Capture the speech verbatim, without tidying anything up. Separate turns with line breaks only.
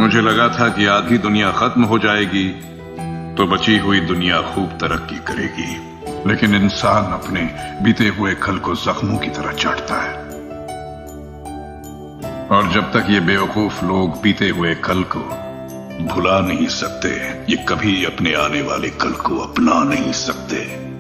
मुझे लगा था कि आधी दुनिया खत्म हो जाएगी तो बची हुई दुनिया खूब तरक्की करेगी, लेकिन इंसान अपने बीते हुए कल को जख्मों की तरह चाटता है। और जब तक ये बेवकूफ लोग बीते हुए कल को भुला नहीं सकते, ये कभी अपने आने वाले कल को अपना नहीं सकते।